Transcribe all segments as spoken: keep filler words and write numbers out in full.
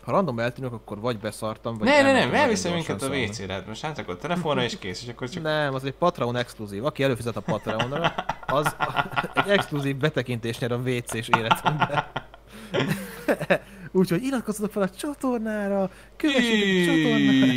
Ha random eltűnök, akkor vagy beszartam, vagy Ne, ne, elmentem nem, nagyon elviszem gyorsan minket a szólni. vécére, hát most átrakod telefonra és kész, és akkor csak... Nem, az egy Patreon exkluzív. Aki előfizet a Patreonra, az egy exkluzív betekintést nyer a vé cés életemben. Úgyhogy iratkozzatok fel a csatornára, kövessétek a csatornát.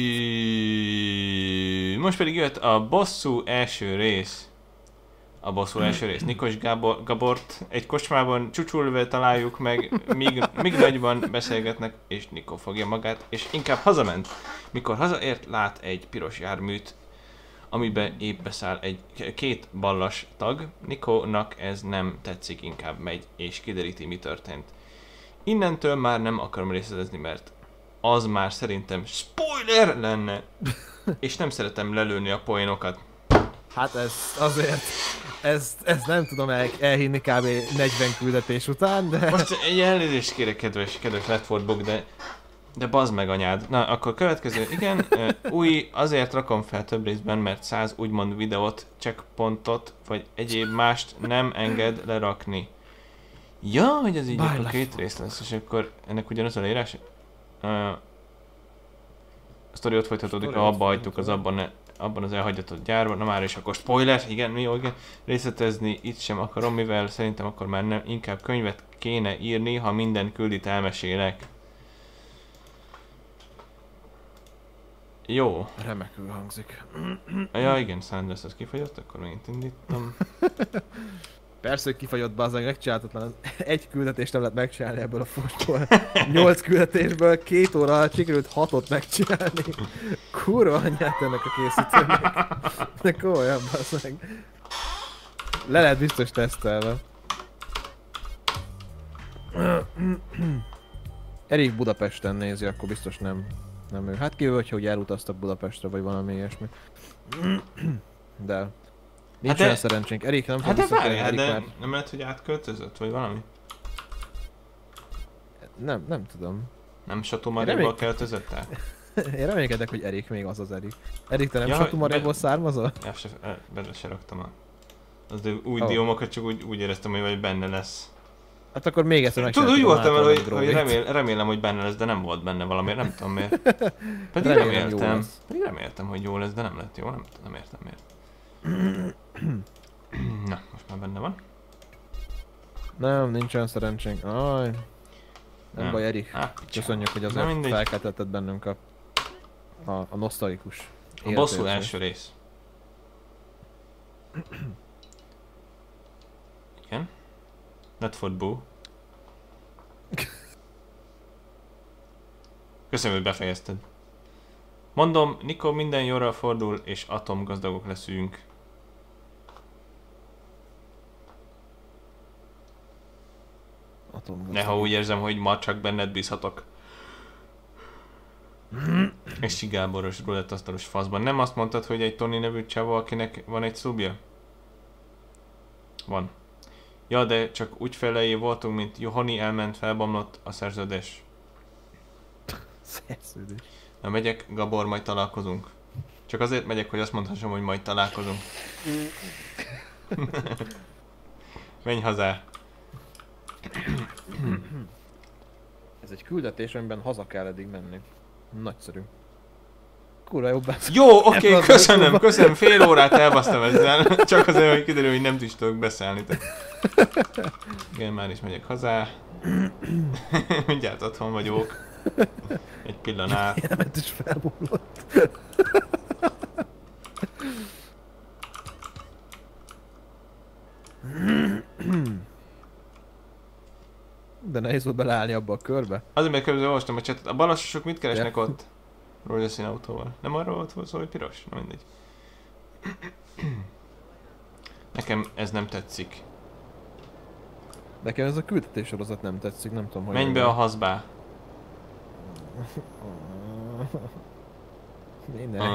Most pedig jött a bosszú első rész. A bosszú első rész. Nikos Gábor, Gabort egy kocsmában csúcsulve találjuk meg, míg, míg nagyban beszélgetnek, és Nikó fogja magát, és inkább hazament. Mikor hazaért, lát egy piros járműt, amiben épp beszáll egy két ballas tag. Nikónak ez nem tetszik, inkább megy, és kideríti, mi történt. Innentől már nem akarom részletezni, mert az már szerintem spoiler lenne, és nem szeretem lelőni a poénokat. Hát ez azért, ezt, ezt nem tudom el, elhinni kb. negyven küldetés után, de... Most egy elnézést kérek, kedves, kedves Letfordbok, de, de bazd meg anyád. Na, akkor következő, igen, új, azért rakom fel több részben, mert száz úgymond videót, checkpointot, vagy egyéb mást nem enged lerakni. Ja, hogy ez így Bár akkor két rész lesz, és akkor ennek ugyanaz a leírás? Uh, a sztori ott folytatódik, ha abba hagytuk az abban, ne, abban az elhagyatott gyárban, na már is akkor spoiler, igen, mi jó, igen, részletezni itt sem akarom, mivel szerintem akkor már nem, inkább könyvet kéne írni, ha minden küldit elmesélek. Jó. Remekül hangzik. Ja igen, Sanders, az kifogyott, akkor megint indítom. Persze, hogy kifagyott bazzag, megcsináltatlan. Egy küldetést nem lehet megcsinálni ebből a fosból. Nyolc küldetésből két óra alatt sikerült hatot megcsinálni. Kurva anyját ennek a készítőnek. De komolyan bazzag. Le lehet biztos tesztelve. Erik Budapesten nézi, akkor biztos nem. Nem ő. Hát kívül, hogyha úgy elutaztak Budapestre, vagy valami ilyesmi. De... Nincs Hát olyan de- szerencsénk. Erik nem Hát fog de visszatérni, várjál, Erik de már... nem lehet, hogy átköltözött, vagy valami? Nem, nem tudom. Nem Én Satumaréból remény- költözött el? Én reménykedek, hogy Erik még az az Erik. Erik, te nem Ja, ja, hogy Satumaréból be- származol? Ja, se, eh, bele se raktam a... Az de új Oh. oh. diómokat csak úgy, úgy éreztem, hogy vagy benne lesz. Hát akkor még egyszer Tudod, úgy megcsináltuk a voltam el, hogy, Mától hogy Androvét. remél, remélem, hogy benne lesz, de nem volt benne valamiért, nem tudom miért. Pedig Remélem, jó reméltem. lesz. Pedig reméltem, hogy jó lesz, de nem lett jó, nem, nem értem miért. Na, most már benne van. Nem, nincs olyan szerencsénk. Aj. Nem, Nem. baj, Erik. Á, picsa. Köszönjük, hogy Na azért mindegy. felkeltetted bennünk a, a, a nosztalikus A bosszú életérzést. első rész. Igen. Letford Boo. Köszönöm, hogy befejezted. Mondom, Nikó minden jóra fordul, és atomgazdagok leszünk. Atomgazdag. Neha úgy érzem, hogy ma csak benned bízhatok. És Csigáboros rulettasztalos faszban. Nem azt mondtad, hogy egy Tony nevű csávó, akinek van egy szubja? Van. Ja, de csak úgy felejé voltunk, mint Johani elment, felbomlott a szerződés. Szerződés. Na megyek, Gabor, majd találkozunk. Csak azért megyek, hogy azt mondhassam, hogy majd találkozunk. Menj hazá. Ez egy küldetés, amiben haza kell eddig menni. Nagyszerű. Kurva jobb lesz. Jó, oké, okay, Ebben az köszönöm, autóban. köszönöm. Fél órát elbasztam ezzel. Csak azért, hogy kiderül, hogy nem is tudok beszélni. Te. Igen, már is megyek hazá. Mindjárt otthon vagyok. Egy pillanat. Élmet is felbomlott. De nehéz volt beleállni abba a körbe. Azért, mert közben olvastam a csetet. A balasosok mit keresnek ott? Rózsaszín autóval. Nem arról volt szó, hogy piros? Na mindegy. Nekem ez nem tetszik. Nekem ez a küldetés sorozat nem tetszik, nem tudom, hogy... Menj be a hazbá. Minek?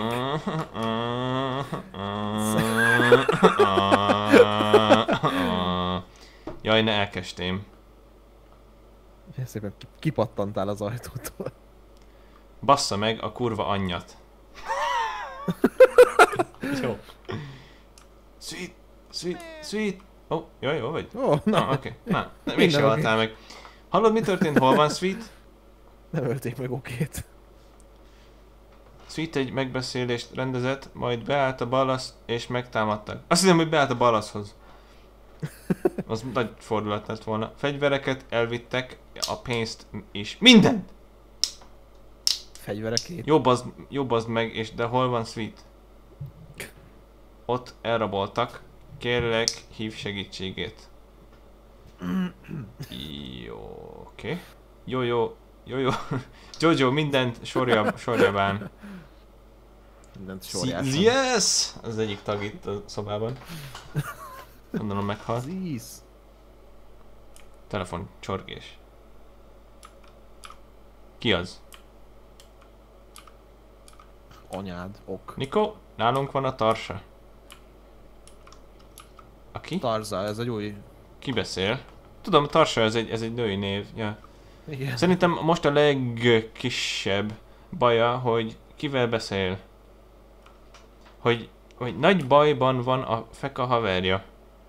Jaj, ne elkestém. Szépen kipattantál az ajtótól. Bassza meg a kurva anyjat. Jó. Sweet, sweet, sweet. Ó, oh, jaj, jó vagy? Ó, oh, Na, na. oké. Okay. Na, mégsem Minden haltál meg. Hallod, mi történt? Hol van Sweet? Nem ölték meg okét. Sweet egy megbeszélést rendezett, majd beállt a balasz és megtámadtak. Azt hiszem, hogy beállt a balaszhoz. Az nagy fordulat lett volna. Fegyvereket elvittek, a pénzt is. Mindent! Fegyverekét. Jobb az, jobb az meg, és de hol van Sweet? Ott elraboltak. Kérlek, hív segítségét. Jó, oké. Okay. Jó, jó, jó, jó. Jojo, mindent sorjab, sorjabán. Mindent sorjásan. Yes! Az egyik tag itt a szobában. Gondolom meghal. Zísz. Telefon, csorgés. Ki az? Anyád, ok. Niko, nálunk van a tarsa. Aki? Tarza, ez egy új... Ki beszél? Tudom, tarsa, ez egy, ez egy női név. Ja. Igen. Szerintem most a legkisebb baja, hogy kivel beszél. Hogy, hogy nagy bajban van a Feka haverja.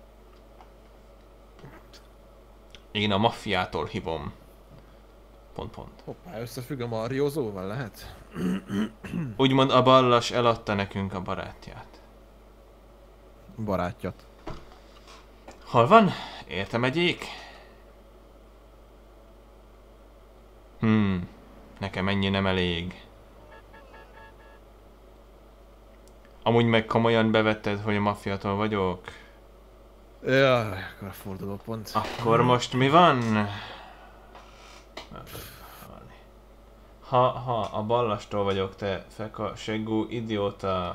Én a maffiától hívom. Pont, pont. Hoppá, összefügg a Mariózóval, lehet? Úgymond a ballas eladta nekünk a barátját. Barátjat. Hol van? Érte megyék? Hmm, nekem ennyi nem elég. Amúgy meg komolyan bevetted, hogy a maffiától vagyok? Jaj, akkor a fordulópont. Akkor most mi van? Ha, ha a ballastól vagyok, te feka seggú idióta.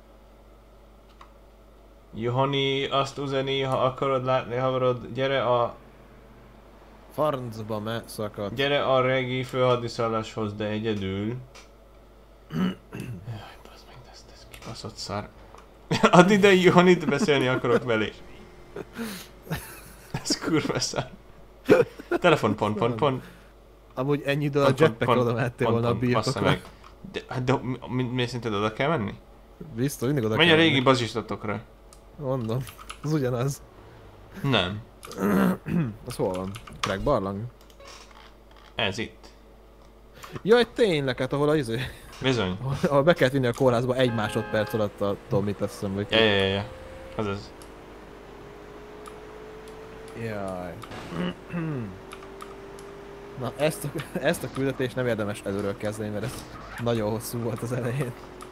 Johani azt üzeni, ha akarod látni haverod, gyere a... Farncba me szakad. Gyere a regi főhadiszálláshoz, de egyedül. Jaj, bazd meg, ez, ez kibaszott szar. Add ide Johannit, beszélni akarok velé. Ez kurva szar. Telefon, pont, pont, pont. Amúgy ennyi idő a jetpackre oda mehettél volna a birtokra. De, de mi, mi szerinted oda kell menni? Biztos, mindig oda Menj kell a régi menni. bazsistatokra. Mondom. Az ugyanaz. Nem. Az hol van? Crack barlang? Ez itt. Jaj, tényleg, hát ahol a izé... Bizony. Ahol be kellett vinni a kórházba egy másodperc alatt a Tomit, azt hiszem, hogy... Ja, ja, ja, ja. Az az. Jaj. Na, ezt a, ezt a küldetést nem érdemes előről kezdeni, mert ez nagyon hosszú volt az elején.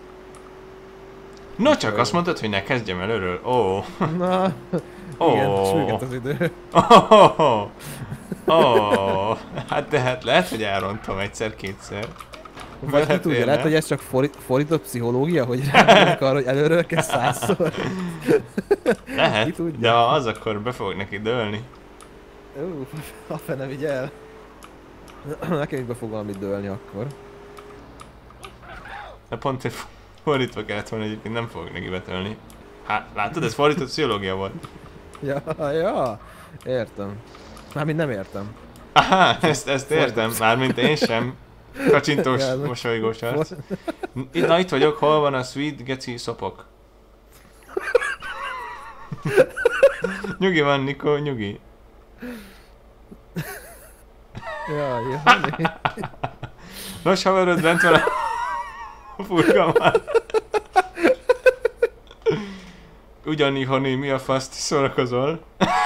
No, csak azt mondtad, hogy ne kezdjem előről. Ó. Oh. Na, Oh. igen, sürget az idő. Oh, oh, oh. Oh. Hát de hát lehet, hogy elrontom egyszer-kétszer. Vagy ki tudja, lehet, hogy ez csak fordít, fordított pszichológia, hogy rámondják arra, hogy előről kell százszor. Lehet, de ha az, akkor be fogok neki dőlni. Ú, a fene vigyel. Nekem is be fog valamit dőlni akkor. De pont, hogy fordítva kellett volna, egyébként nem fogok neki betölni. Hát, látod, ez fordított pszichológia volt. Ja, ja, értem. Mármint nem értem. Aha, ezt, ezt értem, mármint én sem. Kacsintós, mosolygós arc. Na itt vagyok, hol van a sweet geci szopok? Nyugi van, Niko, nyugi. Ja, jó. Nos, haverod, bent van a furgalmán. Ugyanígy, Honi, mi a faszt szórakozol?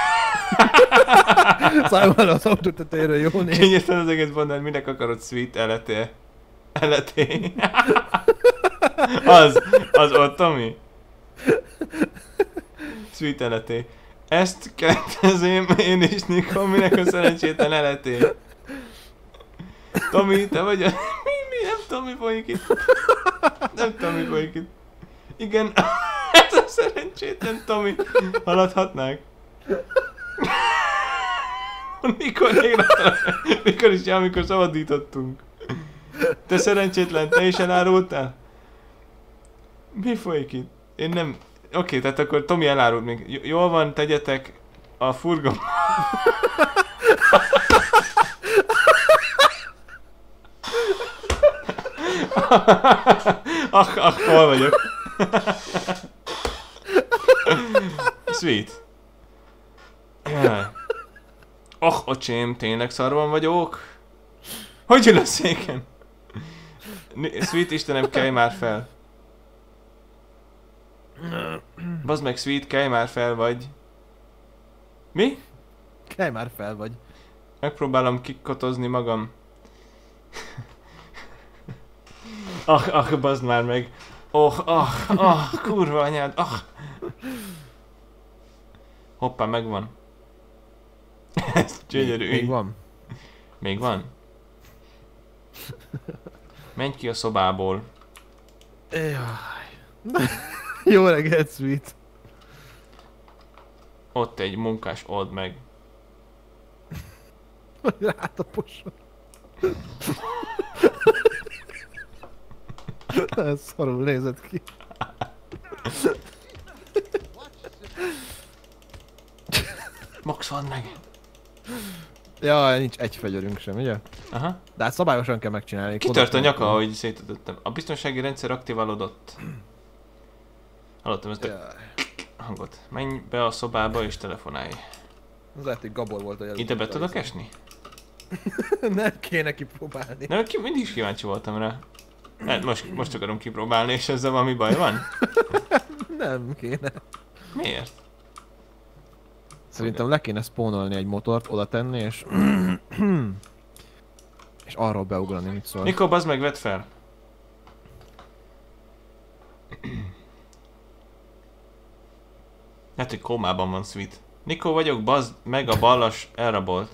Szállj az autó tetejéről, jó néz. Kényetlen az egész bandát, minek akarod sweet eleté? Eleté? Az, az ott, Tomi? Sweet eleté. Ezt kettezém én is, Niko, minek a szerencsétlen eleté? Tomi, te vagy a... Mi, mi? Nem tudom, mi folyik itt. Nem tudom, mi folyik itt. Igen, ez a szerencsétlen Tomi. Haladhatnák? Mikor égráltam? Mikor is, amikor szabadítottunk. Te szerencsétlen, te is elárultál? Mi folyik itt? Én nem... Oké, okay, tehát akkor Tomi elárult még. J- jól van, tegyetek a furgon. Ach, ach, hol vagyok? Sweet. Jaj. Och, öcsém, tényleg szarban vagyok? Hogy ül a széken? Sweet, Istenem, kelj már fel. Bazd meg, Sweet, kelj már fel, vagy... Mi? Kelj már fel, vagy. Megpróbálom kikotozni magam. Ah, ah, bazd már meg. Oh, ah, ah, kurva anyád, ah. Hoppá, megvan. Ez gyönyörű. Még van? Még van? Menj ki a szobából. Jaj. Jó reggelt, Sweet. Ott egy munkás, old meg. Rátaposom. Ez szarul nézett ki. Max van meg. Jaj, nincs egy fegyverünk sem, ugye? Aha. De hát szabályosan kell megcsinálni. Kitört a nyaka, ahogy szétütöttem. A biztonsági rendszer aktiválódott. Hallottam ezt a Jaj. hangot. Menj be a szobába és telefonálj. Az lehet, hogy Gabor volt, hogy Ide be tudok esni? Nem kéne kipróbálni. Nem, ki, mindig is kíváncsi voltam rá. Hát most, most akarom kipróbálni, és ezzel valami baj van? Nem kéne. Miért? Szerintem le kéne spawnolni egy motort, oda tenni, és... és arról beugrani, mit szól. Nikó, bazd meg, vedd fel! Hát, hogy kómában van, Sweet. Nikó vagyok, bazd meg, a ballas elrabolt.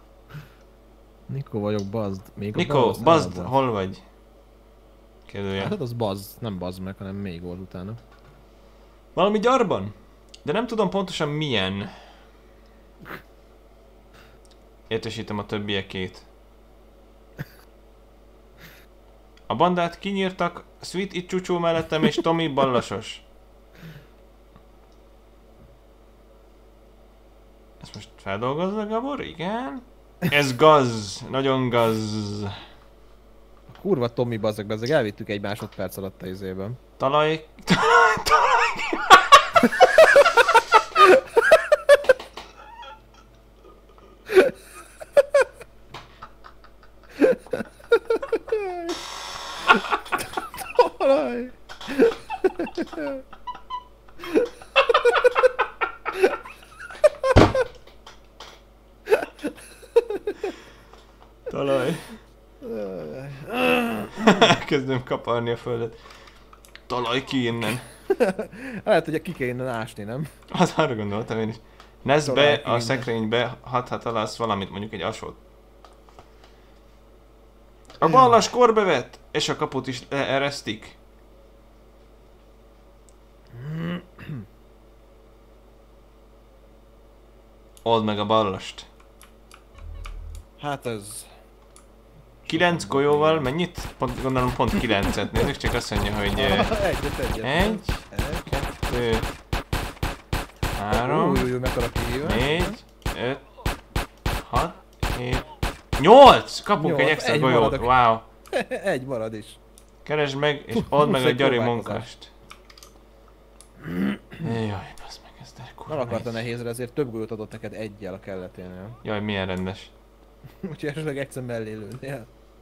Nikó vagyok, bazd. Még a Nikó, ballas bazd, elrabolt. hol vagy? Kérdője. Hát az bazd, nem bazd meg, hanem még volt utána. Valami gyarban? De nem tudom pontosan milyen. Értesítem a többiekét. A bandát kinyírtak, Sweet itt csúcsú mellettem és Tommy ballasos. Ezt most feldolgozza, Gabor? Igen. Ez gaz, nagyon gaz. A kurva Tommy bazzeg, bazzeg, elvittük egy másodperc alatt a izében. Talaj... Talaj... Talaj... Talaj! Talaj. Kezdem kaparni a földet. Talaj ki innen. Lehet, hogy ki kell innen ásni, nem? Az arra gondoltam én is. Nezd be Talaj ki a innen. szekrénybe, hat ha találsz valamit, mondjuk egy asót. A ballas korbevett, és a kaput is leeresztik. Old meg a ballast. Hát ez... Kilenc golyóval mennyit? Pont, gondolom pont kilencet. Nézzük, csak azt mondja, hogy... eh, Egyet, egyet. Egy, Egy. kettő, három, Új, új, új, mekkora kihívás. négy, öt, hat, hét, nyolc! Kapunk egy Nyolc, extra egy golyót, maradok. wow! Egy marad is. Keresd meg, és old meg a Egy gyari próbálkozás. munkást. Jaj, basz meg, ez de Nem kurva akarta nehéz. nehézre, ezért több gólt adott neked egyel a kelleténél. Jaj, milyen rendes. Úgyhogy esetleg egyszer mellé lőnél.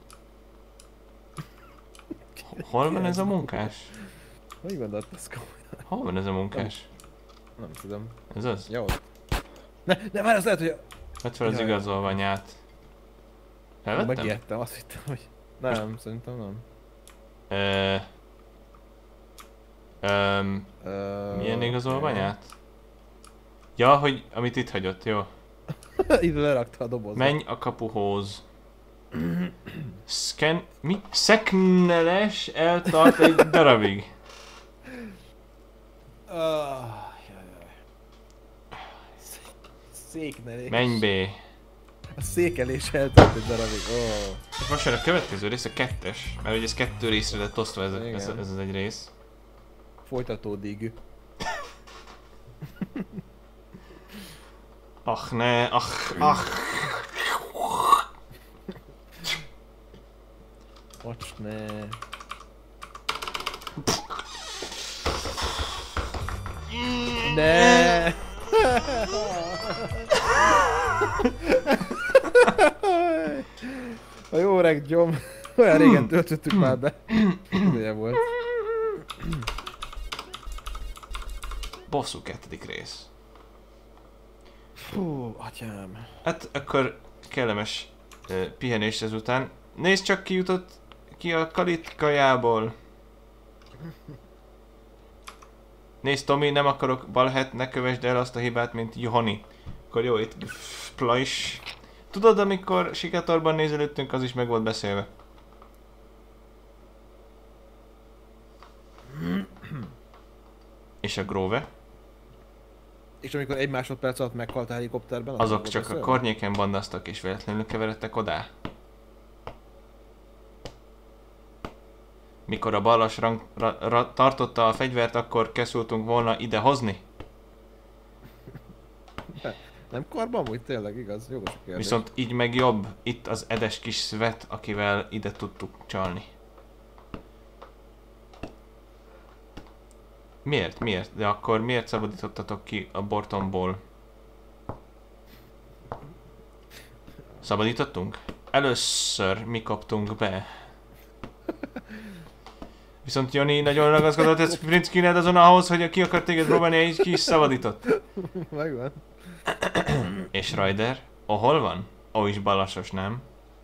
Hol van ez a munkás? Hogy gondolt ez komolyan? Hol van ez a munkás? Nem tudom. Ez az? Jó. Ne, ne, várj, az lehet, hogy... Vedd fel az Jaj. igazolványát. Felvettem? Megijedtem, azt hittem, hogy... Nem, szerintem nem. Ö... Öm... Ö, Milyen igazolványát? Ja, hogy amit itt hagyott, jó. Ide lerakta a dobozba. Menj a kapuhoz. Scan... Mi? Szekneles eltart egy darabig. Ah, jaj, jaj. Szé- Széknelés. Menj be. A székelés eltelt egy darabig. Oh. És most jön a következő rész, a kettes. Mert ugye ez kettő részre lett osztva ez, Igen. ez, ez az egy rész. Folytatódig. Ach ne, ach, ach. Most ne. Ne. A jó öreg gyom. Olyan régen töltöttük már be. Ideje volt. Bosszú kettedik rész. Fú, atyám. Hát akkor kellemes uh, pihenés ezután. Nézd csak, ki jutott ki a kalitkajából. Nézd, Tomi, nem akarok balhet, ne kövesd el azt a hibát, mint Joni. Akkor jó, itt plajs. Tudod, amikor Sikatorban nézelődtünk, az is meg volt beszélve. És a Grove? És amikor egy másodperc alatt meghalt a helikopterben? Azok csak a környéken bandaztak és véletlenül keveredtek oda. Mikor a ballas rang, ra, ra, tartotta a fegyvert, akkor készültünk volna ide hozni. Nem karban úgy tényleg igaz? Jogos a kérdés. Viszont így meg jobb. Itt az edes kis Svet, akivel ide tudtuk csalni. Miért? Miért? De akkor miért szabadítottatok ki a Bortonból? Szabadítottunk? Először mi kaptunk be. Viszont Joni nagyon ragaszkodott, ez Prince Kined azon ahhoz, hogy ki akar téged próbálni, így ki is szabadított. Megvan. És Ryder? Oh, hol van? Ó, is balassos, nem?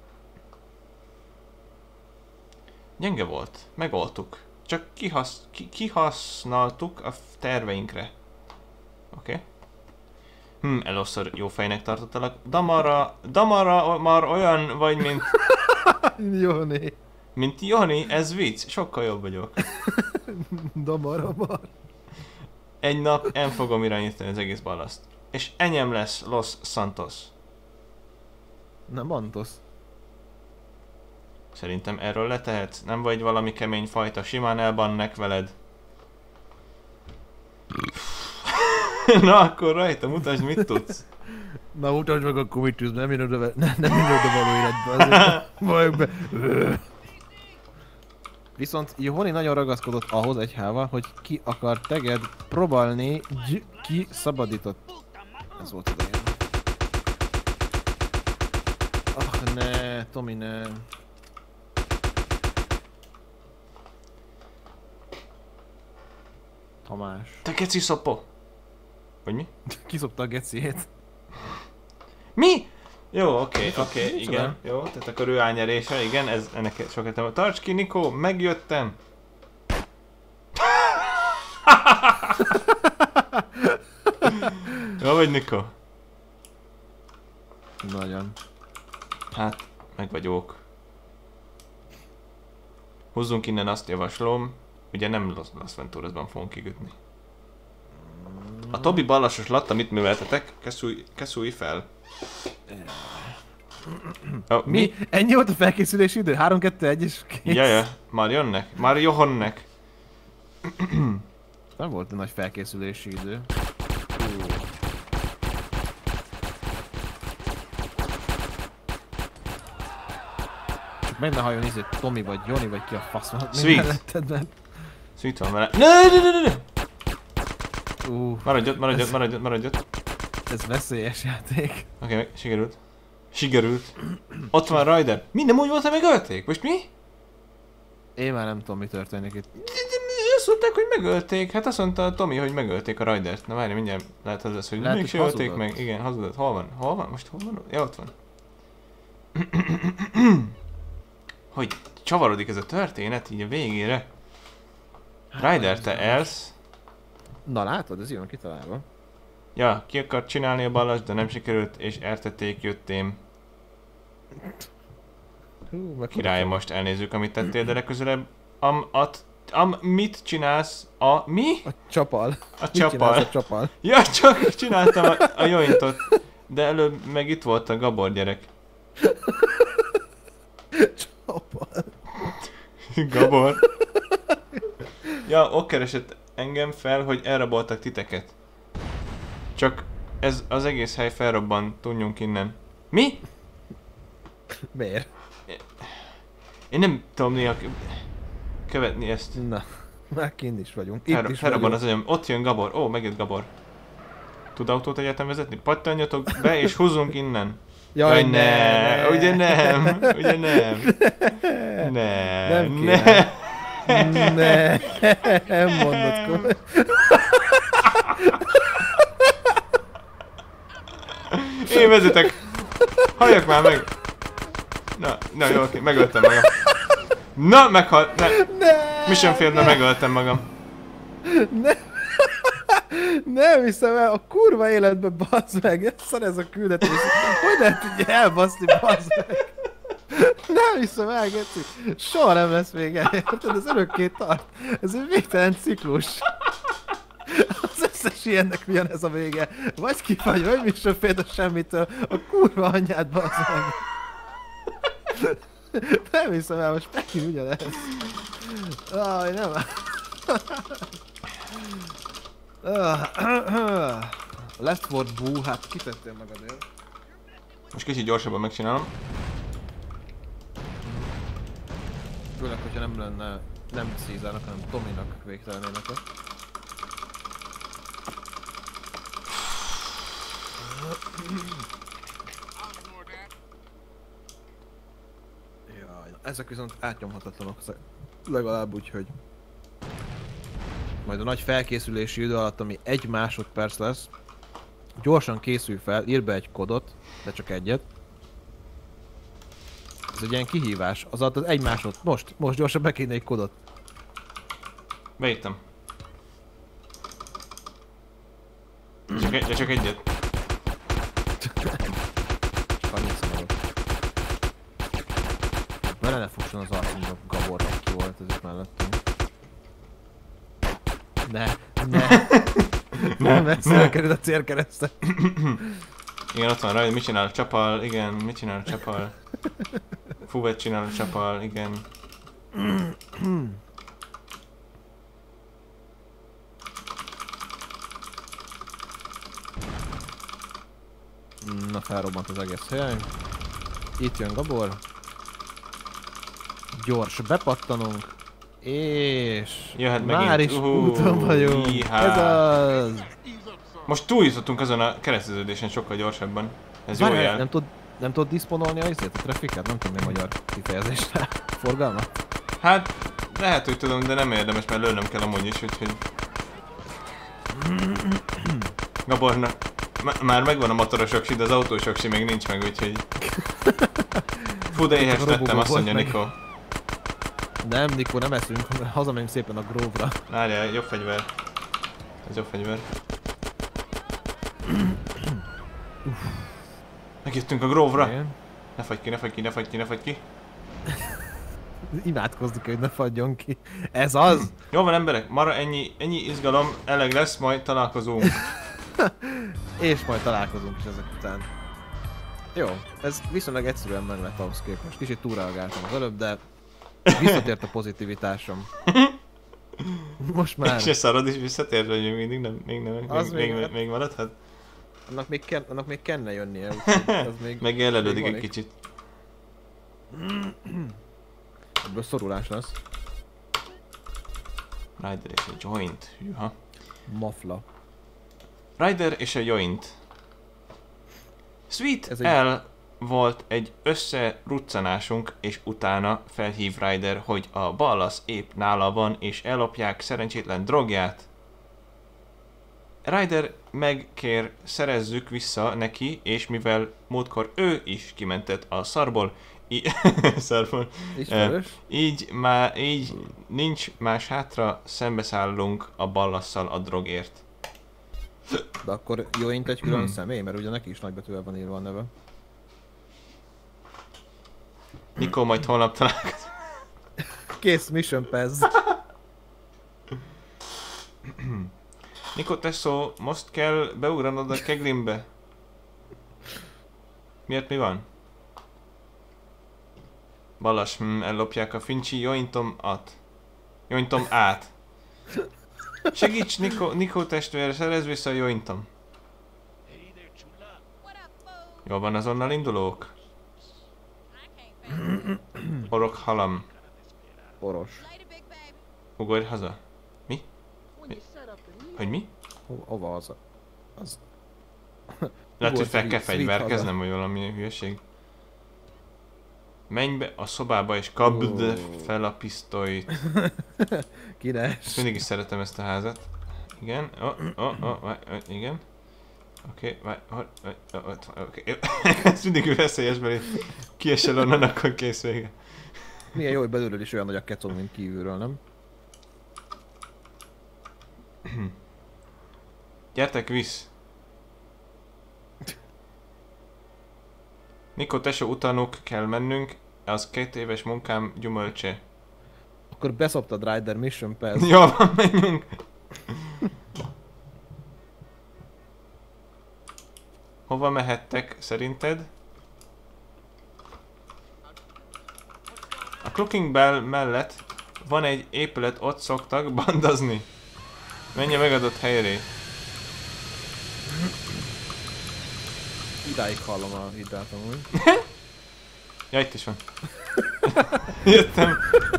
Gyenge volt. Megoldtuk. Csak kihasz, ki, kihasználtuk a terveinkre. Oké. Okay. Hm, először jó fejnek tartottalak. Damara, Damara már olyan vagy, mint... Joni. Mint Joni, ez vicc. Sokkal jobb vagyok. Damara már. Egy nap el fogom irányítani az egész balaszt. És enyém lesz Los Santos. Nem Mantos. Szerintem erről letehetsz. Nem vagy valami kemény fajta, simán elbannek veled. Na akkor rajta, mutasd, mit tudsz. Na mutasd meg akkor mit tudsz, nem jön oda, ne, nem jön oda való életbe, azért valljuk be. Viszont Joni nagyon ragaszkodott ahhoz egyhával, hogy ki akar teged próbálni, ki szabadított. Ez volt az én. Ah ne, Tomi ne. Tamás. Te geci szopó! Vagy mi? Kiszopta a geciét. Mi? Jó, oké, Micsoda? oké, okay, Micsoda? igen. Jó, tehát akkor ő álnyerése, igen, ez ennek sokat nem. Tarts ki, Nikó, megjöttem! Jó vagy, Nikó? Nagyon. Hát, meg vagyok. Húzzunk innen, azt javaslom. Ugye nem Las, Las Venturasban fogunk kigütni. A Tobi ballasos latta, mit műveltetek? Keszúj, keszúj fel. Oh, mi? Mi? Ennyi volt a felkészülési idő? három kettő egy és kész. Jaja, már jönnek? Már jöhonnek. Nem volt egy nagy felkészülési idő. Csak meg ne halljon izé Tomi vagy Joni vagy ki a fasz van. Sweet. Mert... Sweet van vele. Ne, ne, ne, ne, ne. Uh, Maradj ott, maradj ez, ott, maradj ott, maradj ott. ez veszélyes játék. Oké, okay, sikerült. Sikerült. Ott van Ryder. Mi, nem úgy volt, hogy megölték? Most mi? Én már nem tudom, mi történik itt. De, de, azt mondták, hogy megölték. Hát azt mondta a Tomi, hogy megölték a Rydert. Na várj, mindjárt lehet az lesz, hogy Lehet, mégse hogy ölték hazudott. meg. Igen, hazudott. Hol van? Hol van? Most hol van? Ja, ott van. Hogy csavarodik ez a történet így a végére. Ryder, te elsz. Na látod, ez jön kitalálva. Ja, ki akart csinálni a ballas, de nem sikerült, és ertették, jöttém. Hú, meg Király, most elnézzük, amit tettél, de legközelebb... Am, at, am, mit csinálsz? A, mi? A csapal. A Mit csinálsz csapal. a csapal? Ja, csak csináltam a, a jointot. De előbb meg itt volt a Gabor gyerek. Csapal. Gabor. Ja, ok keresett engem fel, hogy elraboltak titeket. Csak ez az egész hely felrobban, tudjunk innen. Mi? Miért? Én nem tudom néha követni ezt. Na, már kint is vagyunk. Itt Felro- is felrobban vagyunk. az agyam. Ott jön Gabor. Ó, megjött Gabor. Tud autót egyetem vezetni? Pattanjatok be és húzzunk innen. Jaj, ne, ne, ugye nem, ugye nem. Ne, Nem ne. kéne. Nem mondod komolyan. Én vezetek. Halljak már meg. Na, na jó, oké, megöltem magam. Na, meghalt, ne. Ne! Mission failed, megöltem magam. Ne! Nem hiszem el, a kurva életbe bazd meg, szar ez a küldetés. Hogy lehet így elbaszni, bazd meg? Nem hiszem el, geci. Soha nem lesz vége, érted? Ez örökké tart. Ez egy végtelen ciklus. Az összes ilyennek ugyanez a vége. Vagy kifagy, vagy mi sem fél a semmitől. A kurva anyád, bazd meg. Nem hiszem el, most megint ugyanez. Aj, nem. Left for boo, hát kitettél magadért. Most kicsit gyorsabban megcsinálom. Főleg, hogyha nem lenne, nem Caesarnak, hanem Tominak végtelen élete. Jaj, ezek viszont átnyomhatatlanok, legalább úgy, hogy majd a nagy felkészülési idő alatt, ami egy másodperc lesz, gyorsan készülj fel, ír be egy kodot, de csak egyet. Ez egy ilyen kihívás, az alatt az egy másod, most, most gyorsan be kéne egy kodot. Beírtam. Csak, egy, csak egyet. Csak annyit szabadok. Vele ne fusson az arcunkba Gabor, aki volt ezek mellettünk. Ne, ne. Nem, egyszerűen kerül a célkeresztet. Igen, ott van rajta, mit csinál a csapal, igen, mit csinál a csapal. Fuvet csinál a csapal, igen. Na, felrobbant az egész hely. Itt jön Gabor. Gyors bepattanunk. És... Jöhet már megint. is Uhú, úton vagyunk. ihá. Ez az... Most túljutottunk azon a kereszteződésen sokkal gyorsabban. Ez jó Várjál, jel. nem tud, nem tud diszponolni a izét, a trafiket? Nem tudom mi a magyar kifejezésre. Forgalmat? Hát, lehet, hogy tudom, de nem érdemes, mert lőnöm kell amúgy is, úgyhogy... Gabornak már megvan a motoros oksi, de az autós oksi még nincs meg, úgyhogy... Fú, de éhes lettem, azt mondja Niko. Nem, Niko, nem eszünk, hazamegyünk szépen a Grove-ra. Várjál, jobb fegyver. Ez jobb fegyver. Megjöttünk a Grove-ra. Ne fagy ki, ne fagy ki, ne fagy ki, ne fagy ki. Imádkozzuk, hogy ne fagyjon ki. Ez az! Jó van emberek, mara ennyi, ennyi izgalom, eleg lesz, majd találkozunk. És majd találkozunk is ezek után. Jó, ez viszonylag egyszerűen meg lett ahhoz képest. Kicsit túlreagáltam az előbb, de visszatért a pozitivitásom. Most már... És szarod is visszatért, hogy még mindig nem, még nem, Az még, még, még- még, még maradhat? Annak még, ken, annak még kenne jönnie, úgyhogy az még... Megjelölődik még egy van kicsit. Ebből szorulás lesz. Rider és egy joint. Hűha. Mafla. Rider és a joint. Sweet Ez egy- El volt egy összeruccanásunk, és utána felhív Rider, hogy a Ballas épp nála van, és ellopják szerencsétlen drogját. Rider megkér, szerezzük vissza neki, és mivel múltkor ő is kimentett a szarból, í- szarból, Ismerős? így, má, így nincs más hátra, szembeszállunk a Ballasszal a drogért. De akkor Joint egy külön személy, mert ugye neki is nagybetűvel van írva a neve. Nikó, majd holnap találkozunk. Kész, Mission Pass. Nikó, Tesszó, most kell beugranod a Keglimbe. Miért mi van? Ballas, hm, ellopják a Fincsi jointom-at. Jointom át. Segíts, Nikó, Nikó testvér, szerezd vissza a jointom. Jól van, azonnal indulók? Orok halam. Poros. Ugorj haza. Mi? Hogy mi? Ho hova az? Az... Lehet, hogy fel Ugorsz, kell sweet fegyverkeznem, haza. vagy valami hülyeség. Menj be a szobába és kapd Ó. fel a pisztolyt. Kines. Mindig is szeretem ezt a házat. Igen, oh, oh, oh, oh, oh, igen. Oké, okay, oké. Ez mindig veszélyes, mert kiesel onnan, akkor kész vége. Milyen jó, hogy belülről is olyan nagy a kecon, mint kívülről, nem? Gyertek, visz! Nikó, tesó, utának kell mennünk, az két éves munkám gyümölcse. Akkor beszoptad Rider Mission Pass. Jól van, menjünk! Hova mehettek, szerinted? A Clocking Bell mellett van egy épület, ott szoktak bandazni. Menj a megadott helyre. Idáig hallom a hidrát amúgy. Ja, itt is van. Jöttem.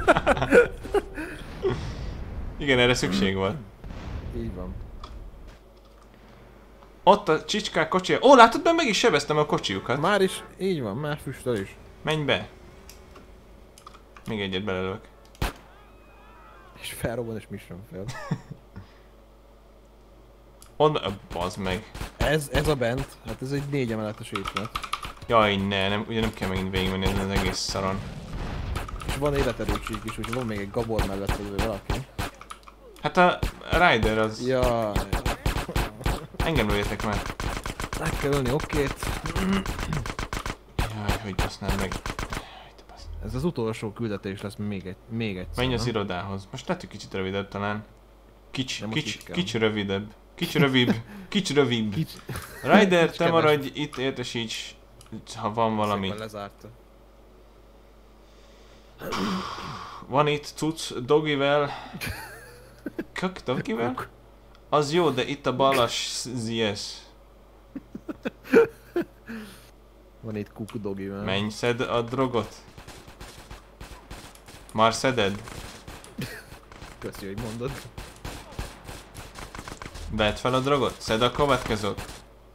Igen, erre szükség volt. Így van. Ott a csicskák kocsija. Ó, látod, ben meg is sebeztem a kocsiukat. Már is, így van, már füstöl is. Menj be. Még egyet belelök. És felrobban és Mission fail. Oda, bazd meg. Ez, ez a bent, hát ez egy négy emeletes épület. Jaj, ne, nem, ugye nem kell megint végigmenni ezen az egész szaron. És van életerőség is, úgyhogy van még egy Gabor mellett, vagy valaki. Hát a Rider az... Ja, Engem lőjetek már. meg kell ölni okét. Jaj, hogy használ meg. Jaj, te basz. Ez az utolsó küldetés lesz még egy, még egy. Menj az irodához. Most lehet, hogy kicsit rövidebb talán. Kics, De most kics, itt kell. kics rövidebb. Kics rövibb. Kics rövibb. Kics... Rider, Kics te kevesebb. maradj itt, értesíts, ha van valami. Szépen lezárta. Van itt cucc Dogivel. Kak, Dogivel? Az jó, de itt a balas ziesz. Van itt Kuku Dogivel. Menj, szedd a drogot. Már szeded? Köszi, hogy mondod. Vedd fel a drogot, szedd a következőt.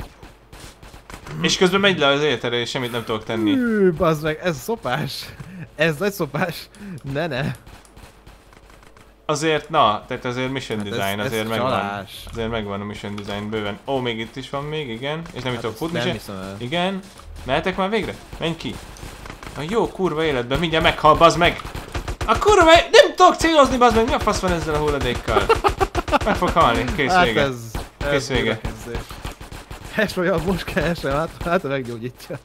És közben megy le az életere, és semmit nem tudok tenni. Hű, bazd meg, ez szopás. Ez nagy szopás. Ne, ne. Azért, na, tehát azért mission Hát design, ez, azért ez megvan. csalás. Azért megvan a mission design bőven. Ó, még itt is van még, igen. És nem itt tudok ezt futni nem se. hiszem el. Igen. Mehetek már végre? Menj ki. A jó kurva életben mindjárt meghal, bazd meg! A kurva élet... Nem tudok célozni, bazd meg! Mi a fasz van ezzel a hulladékkal? Meg fog halni, kész Hát vége. ez... ez Kész vége. újrakezdés. Hes olyan, most kell esem, hát, hát meggyógyítja.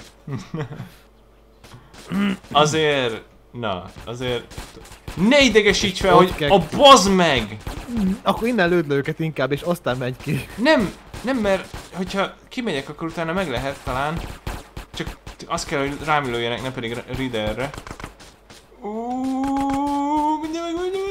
Azért... Na, azért... Ne idegesíts fel, Ott hogy kell- a bazd meg! Akkor innen lőd le őket inkább, és aztán menj ki. Nem, nem, mert hogyha kimegyek, akkor utána meg lehet talán. Csak azt kell, hogy rám lőjenek, ne pedig Riderre. Uuuuh, mindjárt meg vagyok.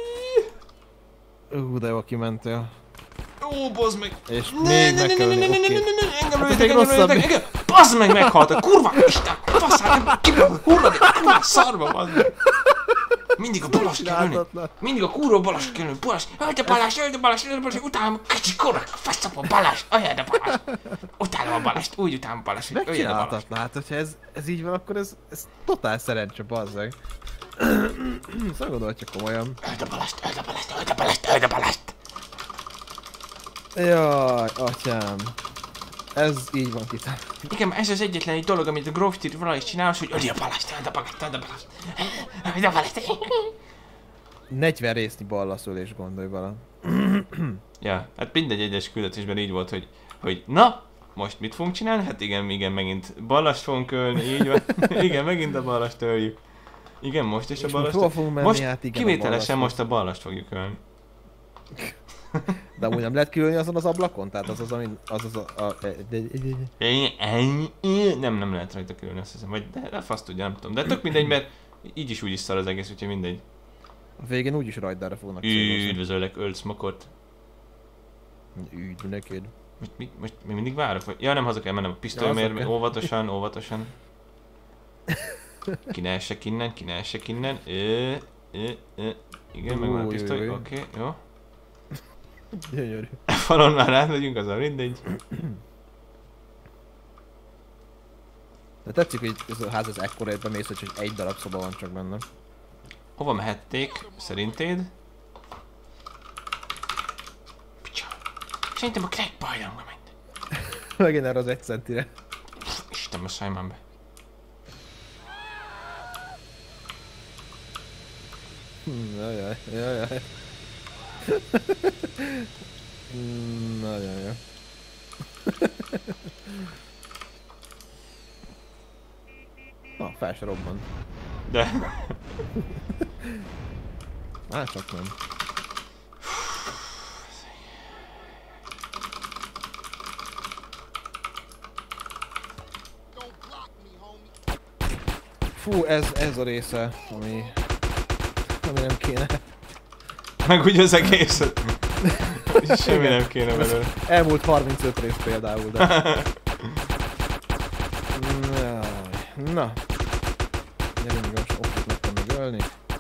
Ú, de jó kimentél. Ó, bazd meg! És Ne, még ne, meg ne, kell ne, ne, ölni, ne, ne, ne, oké. ne, ne, engem Hát ez lőjetek, még engem rosszabb. lőjetek, engem! Bazd meg, meghalt! Kurva Isten! Faszál, kiből kurva, kurva szarba, bazd meg! Mindig a balast kell lőni! Csináltatlan. Mindig a kurva balast kell lőni! Balast! Öld a balast, öld a balast, öld a balast! Utálom a kicsi kurva! Faszap a balast! Öld a balast! Utálom a balast! Úgy utálom a balast, hogy öljön a balast! Megcsináltatlan, hát hogyha ez, ez így van, akkor ez, ez totál szerencse, bazd meg. Szóval gondolj csak komolyan. Öld a balast, öld a balast, öld a balast, öld a balast! Jaj, atyám. Ez így van kitán. Igen, ez az egyetlen egy dolog, amit a Grove Street valahogy is csinál, hogy öld a balast, öld a balast, öld a balast! Öld a balast! negyven résznyi ballaszölés, gondolj bele. Ja, hát mindegy egyes küldetésben így volt, hogy, hogy na, most mit fogunk csinálni? Hát igen, igen, megint ballast fogunk ölni, így van. Igen, megint a ballast öljük. Igen, most is a És most ballast. hova fogunk menni? Most Hát igen, a kivételesen ballast. most a ballast fogjuk ölni. De amúgy nem lehet kilőni azon az ablakon? Tehát az az, amin... Az az a... a Nem, nem lehet rajta külön, azt hiszem, vagy de, de fasz tudja, nem tudom. De tök mindegy, mert így is úgy is szar az egész, úgyhogy mindegy. a végén úgyis rajdára fognak célozni. Üdvözöllek, öld smokot. Üdv neked. Most, mi, most még mindig várok? Vagy... Ja, nem, haza kell mennem a pisztolyomért, haza kell. óvatosan, óvatosan. Ki ne essek innen, ki ne essek innen. Ö, ö, ö. Igen, megvan a Új, pisztoly, új. oké, jó. Gyönyörű. Falon már átmegyünk, az a mindegy. De tetszik, hogy ez a ház az ekkora érbe mész, hogy egy darab szoba van csak benne. Hova mehették, szerinted? Picsa. Szerintem a crack bajlomba ment. Megint erre az egy centire. Istenem, szállj már be. Hm, jajjaj, jajjaj. Mm, nagyon jó. Na, fel se robbant. De... Hát csak nem. Fú, ez, ez a része, ami... ami nem kéne. Meg úgy az egészet. Semmi nem kéne belőle. Elmúlt harmincöt rész például, de... Na, na. Gyerünk gyors, okot meg kell megölni.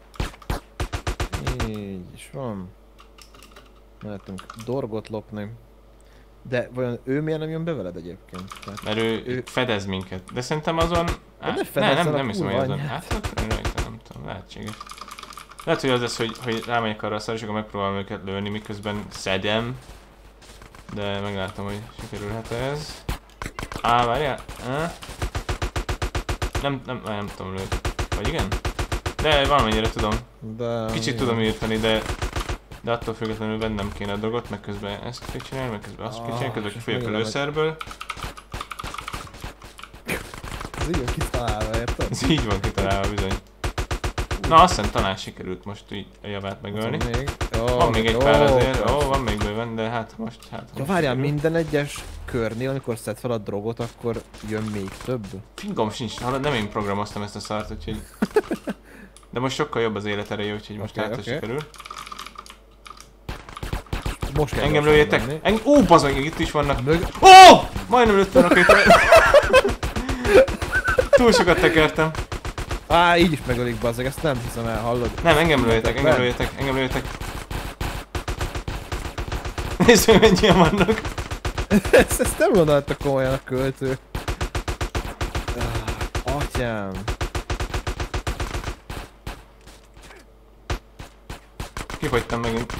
Így is van. Mehetünk dorgot lopni. De vajon ő miért nem jön be veled egyébként? Tehát Mert ő, ő fedez minket. De szerintem azon... Á, ne ne, nem, a nem hiszem, hogy kurva azon. anyját. Hát, hát rajta, nem tudom, lehetséges. Lehet, hogy az lesz, hogy, hogy rámegyek arra a szar, és akkor megpróbálom őket lőni, miközben szedem. De meglátom, hogy sikerülhet ez. Á, várjál. Á. Nem, nem, nem, nem tudom lőni. Vagy igen? De valamennyire tudom. De... Kicsit tudom írtani, de... De attól függetlenül vennem kéne a dolgot, meg közben ezt kell csinálni, meg közben azt kell csinálni, közben kifolyok a lőszerből. Ez így van kitalálva, érted? Ez így van kitalálva bizony. Na azt hiszem talán sikerült most így a javát megölni. Még. Jó, Van még egy jó, pár azért, persze. ó, van még bőven, de hát most hát... Ja, most várjál, sikerül. minden egyes körnél, amikor szed fel a drogot, akkor jön még több? Fingom sincs, hallod, nem én programoztam ezt a szart, úgyhogy... De most sokkal jobb az életereje, úgyhogy most Oké, okay, hát, hogy oké. sikerül. Most kell Engem gyorsan lőjétek! menni. Eng... Ó, bazd meg, itt is vannak! Mög... Ó! Majdnem lőttem a rakétát! Túl sokat tekertem. Á, így is megölik, bazzeg, ezt nem hiszem el, hallod? Nem, engem lőjétek, engem Ben. lőjétek, engem lőjétek. Nézd meg, mennyien vannak. ezt, ezt nem gondolta komolyan a költő. Ah, atyám. Kifogytam megint.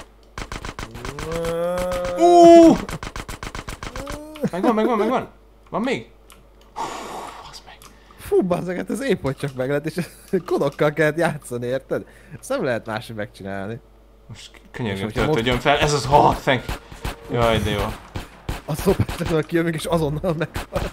Uh! Megvan, megvan, megvan. Van még? Hú, az meg. Fú, bazzeg, hát ez épp hogy csak meg lett, és kodokkal kellett játszani, érted? Ezt nem lehet máshogy megcsinálni. Most És könyörgöm, hogyha most- töltődjön fel. Ez az, oh, thank you. Jaj, de jó. A szopástaknak kijövünk, és azonnal meghal.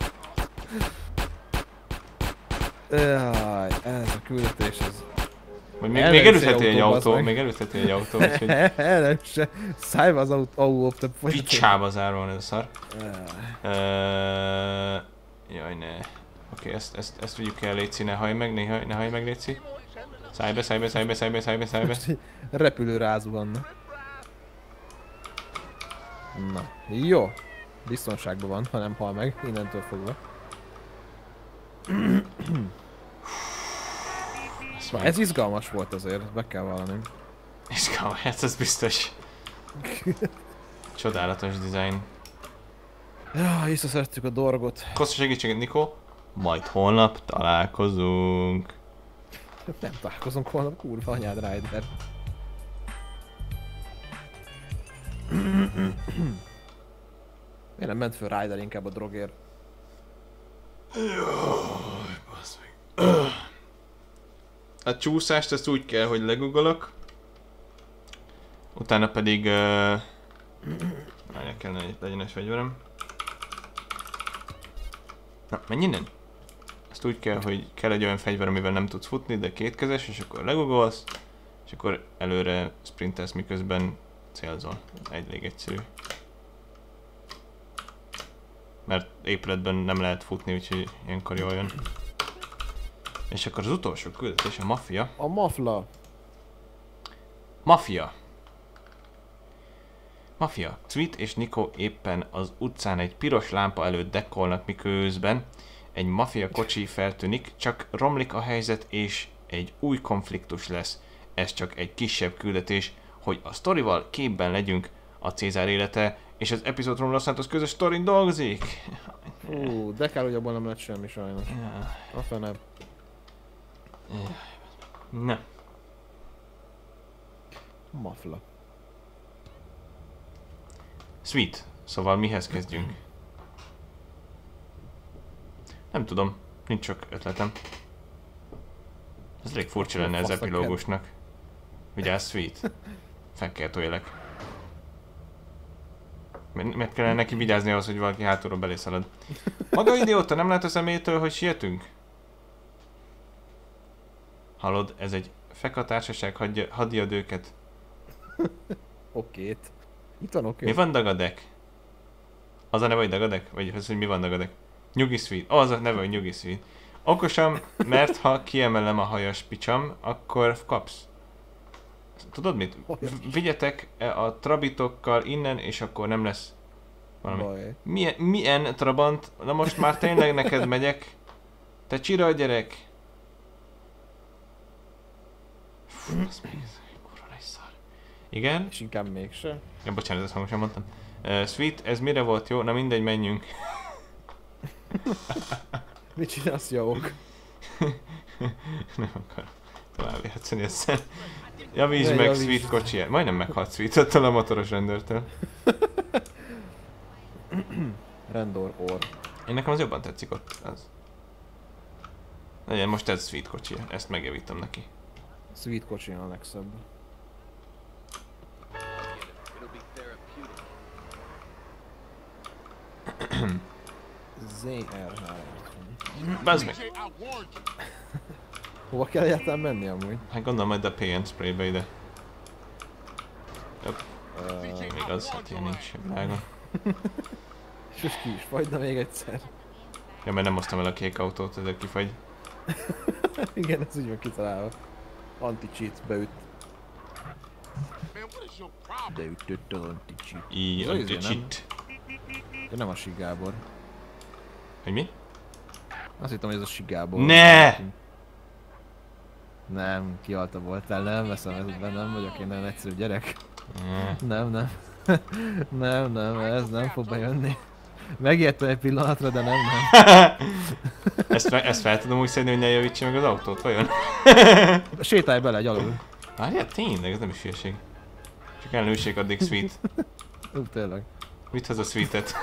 Jaj, ez a küldetés, ez... Vagy még, Ellenszél még előtheti egy autó, bazd autó, meg. még előtheti egy autó, úgyhogy El nem se. Szállj be az autó, te folytatod. picsába zárva van ez a szar. Jaj. Uh, jaj, ne. Oké, ezt, ezt, ezt tudjuk el, Léci, ne hajj meg, ne hajj, ne hajj meg, Léci. Szállj be, szállj be, szállj be, szállj be, szállj be, szállj be. Most így repülő rázuhanna. Na, jó. Biztonságban van, ha nem hal meg, innentől fogva. Na, ez izgalmas volt azért, be kell vallani. Izgalmas, hát ez biztos. Csodálatos design. Ja, visszaszerettük a dolgot. Koszta segítséget, Nikó. Majd holnap találkozunk. Nem találkozunk holnap, kurva anyád, Ryder. Miért nem ment föl Ryder inkább a drogért? A csúszást ezt úgy kell, hogy legugolok. Utána pedig... Uh... Várjál, kellene egy legyen egy fegyverem. Na, menj innen! Ezt úgy kell, hogy kell egy olyan fegyver, amivel nem tudsz futni, de kétkezes, és akkor legugolsz, és akkor előre sprintelsz, miközben célzol. Elég egyszerű. Mert épületben nem lehet futni, úgyhogy ilyenkor jól jön. És akkor az utolsó küldetés, a maffia. A mafla. Mafia. Mafia. Sweet és Nico éppen az utcán egy piros lámpa előtt dekkolnak, miközben egy mafia kocsi feltűnik, csak romlik a helyzet és egy új konfliktus lesz. Ez csak egy kisebb küldetés, hogy a sztorival képben legyünk. A Cézár élete és az epizódról Los Santos közös sztorin dolgozik. Fú, de kár, hogy abban nem lett semmi sajnos. A fene. Na. Mafla. Sweet. Szóval mihez kezdjünk? Nem tudom. Nincs sok ötletem. Ez elég furcsa lenne ez epilógusnak. Vigyázz, Sweet. Fel kell tojlek. Mert kellene neki vigyázni ahhoz, hogy valaki hátulról belé szalad. Maga idióta, nem lát a szemétől, hogy sietünk? Hallod, ez egy fekatársaság, hagyja, hadiad őket. Okét. Itt van oké. Mi van Dagadek? Az a neve, hogy Dagadek? Vagy az, hogy mi van Dagadek? Nyugi Sweet. Oh, az a neve, hogy Nyugi Sweet. Okosan, mert ha kiemelem a hajas picsam, akkor kapsz. Tudod mit? Vigyetek a trabitokkal innen, és akkor nem lesz valami. Milyen, milyen trabant? Na most már tényleg neked megyek. Te csira gyerek. Fú, az még ez kurva nagy szar. Igen? És inkább mégse. Ja, bocsánat, ezt hangosan mondtam. Uh, Sweet, ez mire volt jó? Na mindegy, menjünk. Mit csinálsz, jók? Nem akar tovább játszani ezzel. Javítsd Ne, meg javítsd. Sweet kocsiját. Majdnem meghalt Sweet ettől a motoros rendőrtől. Rendor or. Én nekem az jobban tetszik ott. Az. Legyen most ez Sweet kocsija. Ezt megjavítom neki. Sweet kocsi a legszebb. zé er három. Bazd meg! Hova kell egyáltalán menni amúgy? Hát gondolom majd a pé en spraybe ide. Jobb. Uh, Még az, hát ilyen nincs világon. és most ki is fagyna még egyszer. Ja, mert nem hoztam el a kék autót, ezért kifagy. Igen, ez úgy van kitalálva. Anti-cheat beüt. Beütött az anti-cheat. Így, Az a izé, nem? cheat. De nem a Sigábor. Hogy mi? Azt hittem, hogy ez a Sigábor. Ne! Nem, kialta voltál, nem veszem ezután, nem vagyok én nagyon egyszerű gyerek. Ne. Nem, nem. nem, nem, ez nem fog bejönni. Megijedtem egy pillanatra, de nem, nem. ezt, fe, ezt fel tudom úgy szedni, hogy ne javítsa meg az autót, vajon? Sétálj bele gyalul. Várjál, tényleg, ez nem is hülyeség. Csak elnőség addig Sweet. Ú, tényleg. Mit hoz a Sweetet?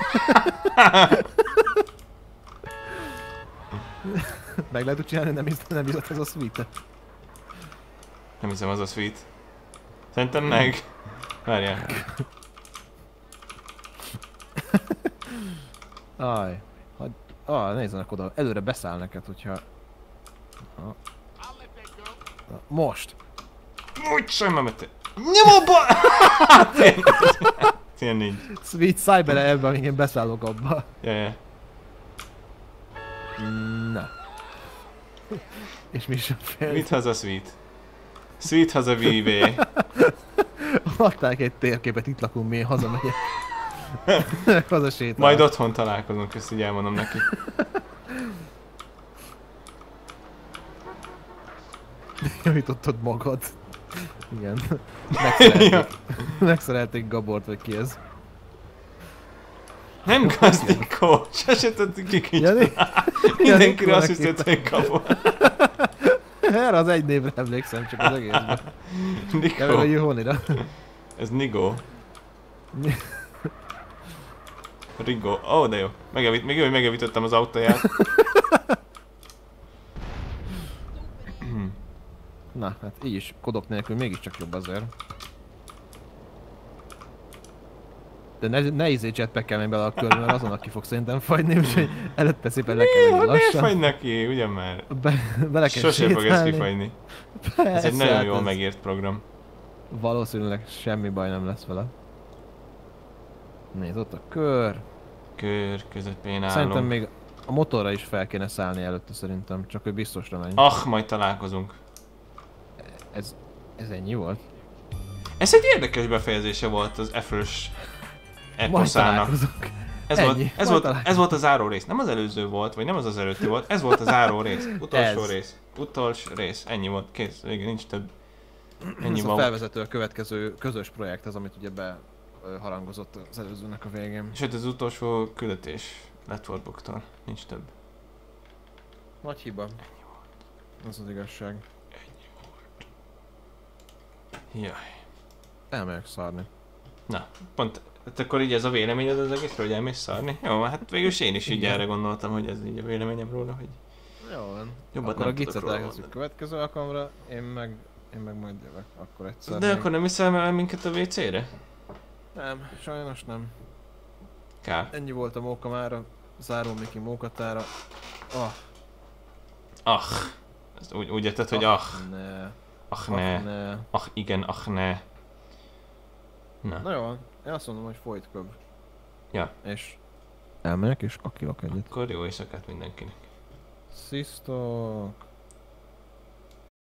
Meg lehet úgy csinálni, nem, hisz, nem bízott ez a sweet-et. Nem hiszem, az a Sweet. Szerintem meg. Várjál. Aj. Hagy... Ah, nézzenek oda. Előre beszáll neked, hogyha... Ah. Na, most! Úgy sajnálom, mert te... Nyomóba! Ilyen nincs. Sweet, szállj bele ebbe, amíg én beszállok abba. Ja, ja. Na. És mi sem fél. Mit haza Sweet? Sweet haza vé vé. Adták egy térképet, itt lakunk, mi én hazamegyek. Haza sétál. Majd otthon találkozunk, ezt így elmondom neki. Javítottad magad. Igen. Megszerelték. Megszerelték Gabort, vagy ki ez. Nem Gazdikó! Sose tudtuk ki ki. Jani? Mindenkire azt hiszed, hogy Gabor. Erre az egy névre emlékszem, csak az egészben. Ja, meg a Nikó. Juhonira. Ez Nigó. Rigo. Ó, oh, de jó. Megjavít, még jó, hogy megjavítottam az autóját. Na, hát így is kodok nélkül mégiscsak jobb azért. De ne, ne izé jetpack-kel menj bele a körbe, mert azon, aki fog szerintem fagyni, úgyhogy előtte szépen le kell menni Miért lassan. fagy neki? Ugyan már. Be, bele kell Sose fog ez sétálni. kifagyni. Persze, Ez egy nagyon hát jól ez megírt program. Valószínűleg semmi baj nem lesz vele. Nézd, ott a kör. Kör közepén állunk. Szerintem még a motorra is fel kéne szállni előtte szerintem, csak hogy biztosra menj. Ah, majd találkozunk. Ez, ez ennyi volt? Ez egy érdekes befejezése volt az F-ös Majd eposzának. találkozunk. Ez, Ennyi, volt, ez, majd volt, találkozunk. ez volt a záró rész. Nem az előző volt, vagy nem az az előtti volt. Ez volt a záró rész. Utolsó Ez. rész. Utolsó rész. Ennyi volt. Kész. Végül nincs több. Ennyi Ez a volt. felvezető a következő közös projekt, az amit ugye beharangozott az előzőnek a végén. Sőt, az utolsó küldetés Letworboktól. Nincs több. Nagy hiba. Az az igazság. Jaj. Elmegyek szarni. Na, pont, hát akkor így ez a véleményed az egészről, hogy elmész szarni? Jó, hát végülis én is így Igen. erre gondoltam, hogy ez így a véleményem róla, hogy Jó van. jobbat Akkor nem a tudok gicet róla elkezdjük mondani. következő alkalomra, én meg, én meg majd jövök. Akkor egyszer. De még. akkor nem viszel el minket a vé cére? Nem, sajnos nem. Kár. Ennyi volt a móka mára. Záró Miki mókatára. Ah, Ah. Ezt úgy, úgy érted, hogy ah. ne. Ah Ah, ne. ne. Ah igen, ah ne. Na. Na jó van. Én azt mondom, hogy folyt köbb. Ja. És elmegyek és kakilok egyet. Akkor jó éjszakát mindenkinek. Sziasztok!